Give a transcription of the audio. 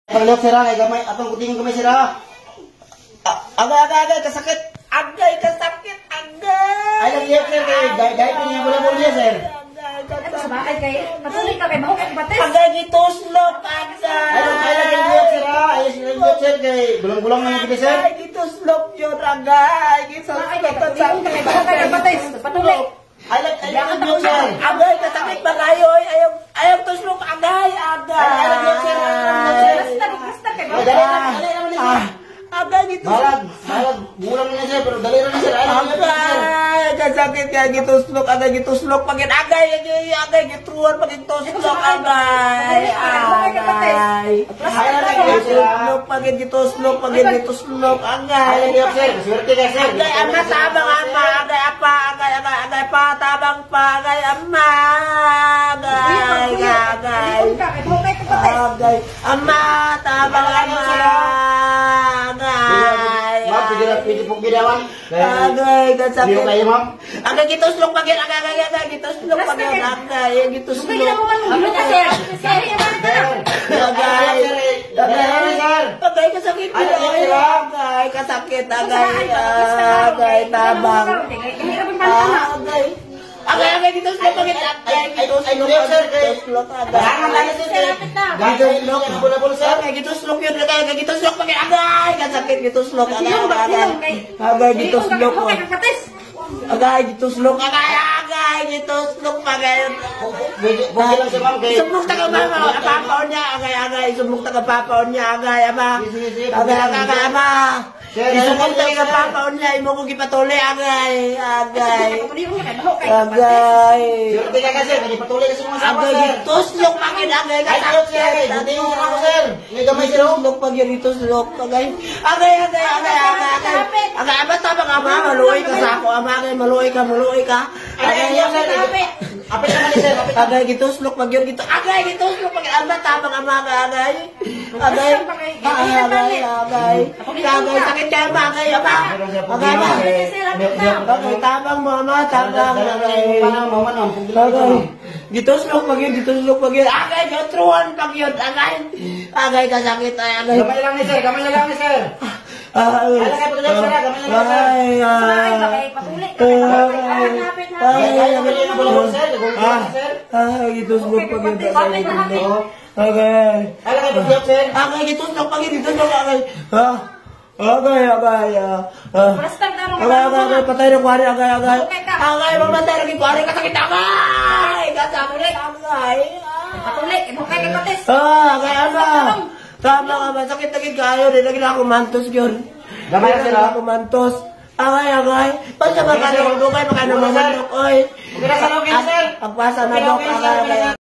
Kalau sira kay gamay atong kutingin gamay sira. Agay kasakit. Agay kasakit, agay. Ay lagi sir kay dai niya bola niya sir. Ano sa bakay kay? Patuloy ka kay mahok kay bates. Agay gituslok, agay. Ay lagi niya sira. Ay sir kay bulong-bulong na kita sir. Agay gituslok yun, agay. Gituslok Kay mahok kay bates. Patuloy. Ay lagi niya sir. Agay kasakit ba kayo? Ayaw tuslok, agay, agay. Basta kay Agay gituslok. Malag bulang niya sir pero dali na sir. Agay kasakit kaya gituslok, agay gituslok. Pagin agay gitruan, pagin tuslok, agay. Gituslok, pagin gituslok, agay. Ay lagi sir. Swerte kay sir. Agay ama, tabang ama, agay apa, agay pa, tabang pa, agay ama, agay. Agay, ama, tabang ama, agay. Ma'am, pwede po ginawan. Agay, kasakit. Diyo kayo ma'am. Agay, gituslok, agay, gituslok, agay, gituslok. Agay, kasakit. Agay, kasakit, agay, tabang. Agay, gituslok, agay, gituslok, agay, gituslok yun, agay, gituslok, agay, kasakit, gituslok, agay, gituslok, agay, gituslok, agay, Bukay lang siya ma'am kay. sumuk taga papaon niya, agay, sumuk taga papaon niya, agay, ama, agay, ama. Isumuk taga papaon niya, imo ko gipatuli, agay. Swerte kay kasi kay patuloy kasi mga sama Agay, sir. gituslok, agay, Ay sir kay hindi mo ako sir. May gamay sir. Gituslok, gituslok, agay, ama, tabang ama, maluoy ka sa ako, ama, agay, maluoy ka, Ay sir. Apit naman sir. agay, gituslok, agay, gituslok, ama, tabang ama, agay, sakit ka, ama, agay, tabang mo, ama, tabang, agay, Panang mamanom. agay, gituslok, agay, gotruan, agay, kasakit, agay, Gamay lang ni sir. Gamay lang ni sir. ay, gituslok, agay, Alam ka ba sir? agay, gituslok, agay, patay na kuwari, agay, mamatay na kuwari, kasakit, agay, agay, ano, tama ka ba, sakit na kayo, nilagay na ako mantos yun, Gamay lang sir. ako mantos, agay, basta makano, makano, oy, Okay na sir. agpasa na dok, agay,